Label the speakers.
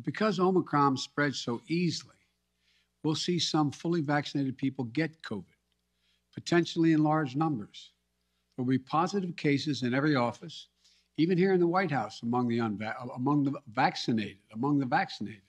Speaker 1: because Omicron spreads so easily, we'll see some fully vaccinated people get COVID, potentially in large numbers. There will be positive cases in every office, even here in the White House among the vaccinated.